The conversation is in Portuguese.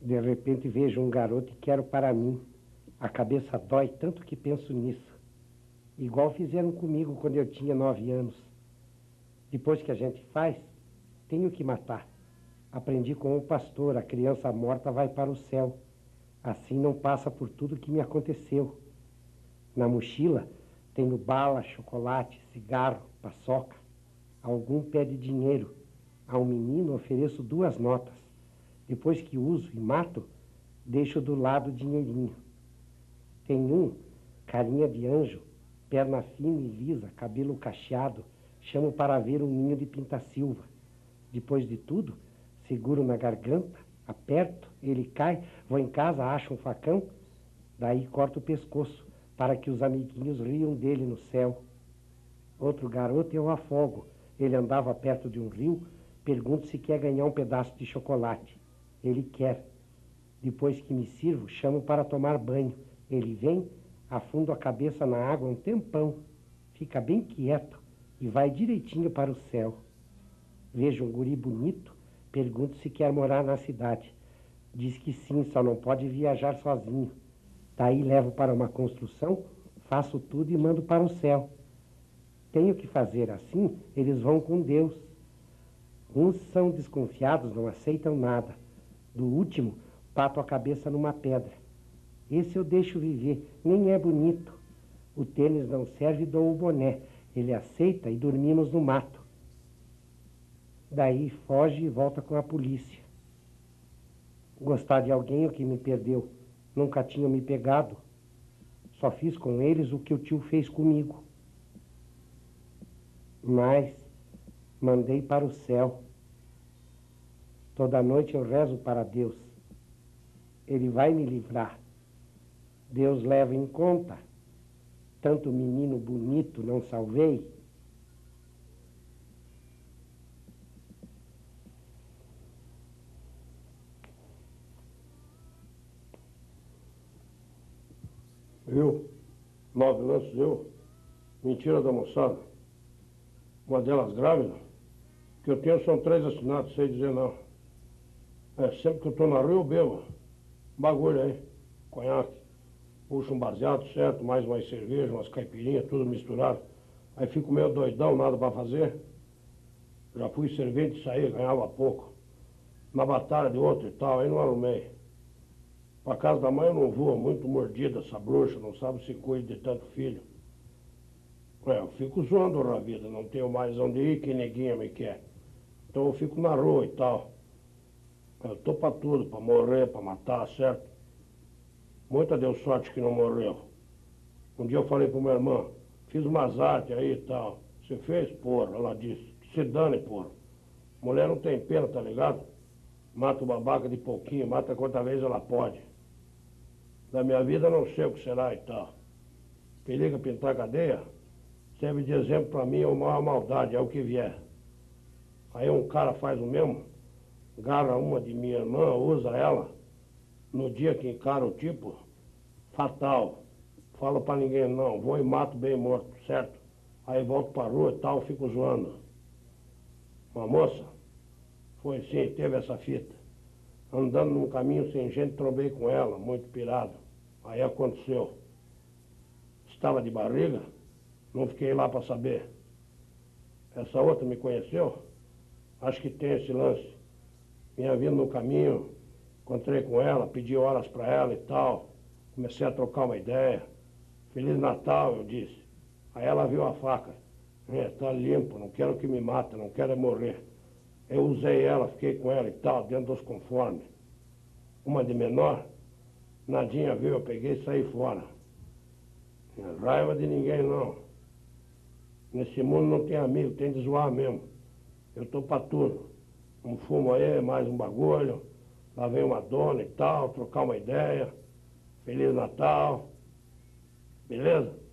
De repente vejo um garoto e quero para mim. A cabeça dói tanto que penso nisso. Igual fizeram comigo quando eu tinha 9 anos. Depois que a gente faz, tenho que matar. Aprendi com o pastor, a criança morta vai para o céu. Assim não passa por tudo que me aconteceu. Na mochila tenho bala, chocolate, cigarro, paçoca. Algum pede dinheiro. A um menino ofereço 2 notas. Depois que uso e mato, deixo do lado o dinheirinho. Tem um, carinha de anjo, perna fina e lisa, cabelo cacheado, chamo para ver um ninho de pinta-silva. Depois de tudo, seguro na garganta, aperto, ele cai, vou em casa, acho um facão, daí corto o pescoço, para que os amiguinhos riam dele no céu. Outro garoto eu afogo. Ele andava perto de um rio, pergunto se quer ganhar um pedaço de chocolate. Ele quer. Depois que me sirvo, chamo para tomar banho. Ele vem, afundo a cabeça na água um tempão, fica bem quieto e vai direitinho para o céu. Vejo um guri bonito, pergunto se quer morar na cidade. Diz que sim, só não pode viajar sozinho. Daí levo para uma construção, faço tudo e mando para o céu. Tenho que fazer assim, eles vão com Deus. Uns são desconfiados, não aceitam nada. Do último, bato a cabeça numa pedra. Esse eu deixo viver, nem é bonito. O tênis não serve e dou o boné. Ele aceita e dormimos no mato. Daí foge e volta com a polícia. Gostar de alguém o que me perdeu. Nunca tinham me pegado. Só fiz com eles o que o tio fez comigo. Mas mandei para o céu. Toda noite eu rezo para Deus. Ele vai me livrar. Deus leva em conta. Tanto menino bonito não salvei. Viu? 9 lances eu. Mentira da moçada. Uma delas grávida. O que eu tenho são 3 assinatos, sei dizer não. Sempre que eu tô na rua eu bebo. Bagulho aí. Conhaque. Puxo um baseado, certo? Mais umas cerveja, umas caipirinhas, tudo misturado. Aí fico meio doidão, nada pra fazer. Já fui servente de sair, ganhava pouco. Na batalha de outro e tal, aí não arrumei. Pra casa da mãe eu não vou, muito mordida essa bruxa, não sabe se cuida de tanto filho. Eu fico zoando a vida, não tenho mais onde ir, que neguinha me quer. Então eu fico na rua e tal. Eu tô pra tudo, pra morrer, pra matar, certo? Muita deu sorte que não morreu. Um dia eu falei pro meu irmão, fiz umas artes aí e tal. Você fez? Porra, ela disse, que se dane, porra. Mulher não tem pena, tá ligado? Mata o babaca de pouquinho, mata quanta vez ela pode. Da minha vida não sei o que será e tal. Periga pintar cadeia, serve de exemplo pra mim, é uma maior maldade, é o que vier. Aí um cara faz o mesmo, agarra uma de minha irmã, usa ela, no dia que encara o tipo, fatal. Fala pra ninguém não, vou e mato bem morto, certo? Aí volto pra rua e tal, fico zoando. Uma moça, foi sim, teve essa fita. Andando num caminho sem gente, trombei com ela, muito pirado. Aí aconteceu. Estava de barriga, não fiquei lá pra saber. Essa outra me conheceu? Acho que tem esse lance. Vinha vindo no caminho, encontrei com ela, pedi horas pra ela e tal. Comecei a trocar uma ideia. Feliz Natal, eu disse. Aí ela viu a faca. Tá limpo, não quero que me mate, não quero morrer. Eu usei ela, fiquei com ela e tal, dentro dos conformes. Uma de menor, nadinha viu, eu peguei e saí fora. Não é raiva de ninguém, não. Nesse mundo não tem amigo, tem de zoar mesmo. Eu tô pra tudo. Um fumo aí, mais um bagulho. Lá vem uma dona e tal, trocar uma ideia. Feliz Natal. Beleza?